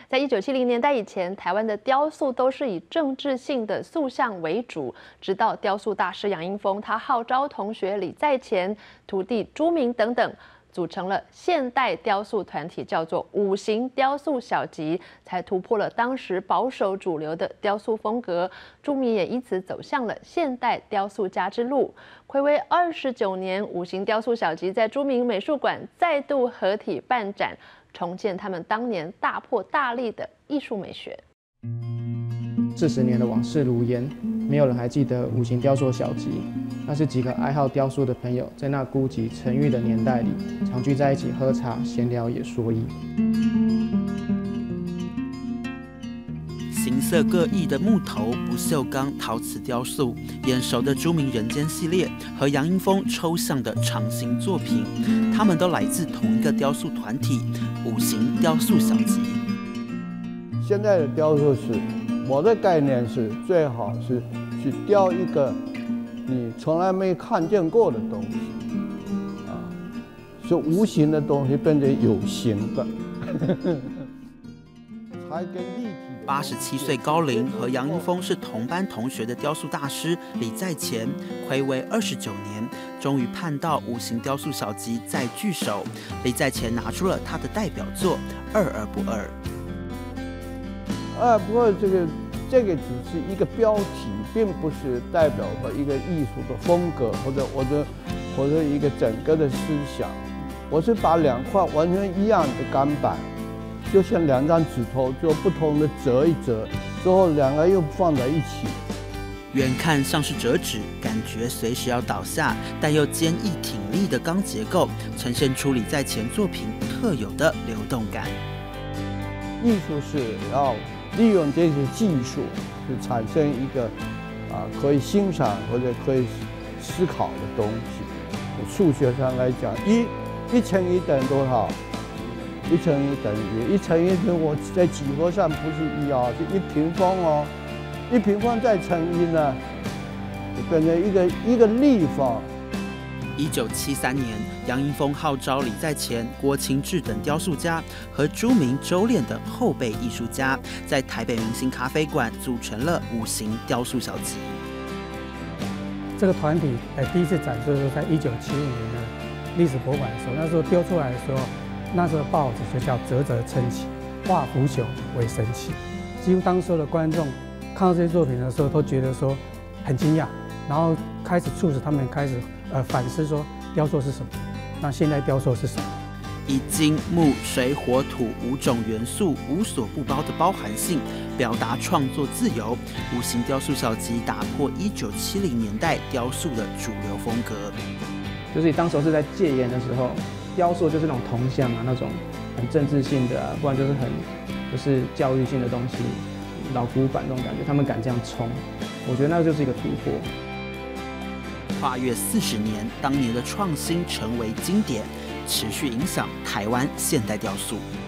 在1970年代以前，台湾的雕塑都是以政治性的塑像为主。直到雕塑大师杨英风，他号召同学李在前、徒弟朱铭等等，组成了现代雕塑团体，叫做五行雕塑小集，才突破了当时保守主流的雕塑风格。朱铭也因此走向了现代雕塑家之路。睽违29年，五行雕塑小集在朱铭美术馆再度合体办展，重建他们当年大破大立的艺术美学。 40年的往事如烟，没有人还记得五行雕塑小集。那是几个爱好雕塑的朋友，在那孤寂沉郁的年代里，常聚在一起喝茶、闲聊也说艺。 形色各异的木头、不锈钢、陶瓷雕塑，眼熟的朱铭人间系列和杨英风抽象的长形作品，他们都来自同一个雕塑团体——五行雕塑小集。 现在的雕塑是，我的概念是最好是去雕一个你从来没看见过的东西，是无形的东西变成有形的，才跟立体。 87岁高龄，和杨英风是同班同学的雕塑大师李在前，睽违29年，终于盼到五行雕塑小集再聚首。李在前拿出了他的代表作《二而不二》。 不过这个只是一个标题，并不是代表了一个艺术的风格，或者一个整个的思想。我是把两块完全一样的钢板，就像两张指头，就不同的折一折，之后两个又放在一起。 远看像是折纸，感觉随时要倒下，但又坚毅挺立的钢结构，呈现出李在前作品特有的流动感。 艺术是要利用这些技术，去产生一个可以欣赏或者可以思考的东西。数学上来讲，1乘1等于多少？1乘1等于1乘1，我在几何上不是1啊，是1平方哦。1平方再乘1呢，就变成一个立方。 1973年，杨英风号召李在前、郭清志等雕塑家和朱铭、周炼等后辈艺术家，在台北明星咖啡馆组成了五行雕塑小集。 这个团体第一次展出是在1975年的历史博物馆的时候，那时候丢出来的时候，那时候报纸就叫啧啧称奇，化腐朽为神奇。几乎当时的观众看到这些作品的时候，都觉得说很惊讶，然后开始促使他们开始反思说雕塑是什么，那现代雕塑是什么？ 以金、木、水、火、土5种元素无所不包的包含性，表达创作自由。五行雕塑小集打破1970年代雕塑的主流风格。 就是当时是在戒严的时候，雕塑就是那种铜像啊，那种很政治性的不然就是教育性的东西，老古板那种感觉，他们敢这样冲，我觉得那就是一个突破。 跨越40年，当年的创新成为经典，持续影响台湾现代雕塑。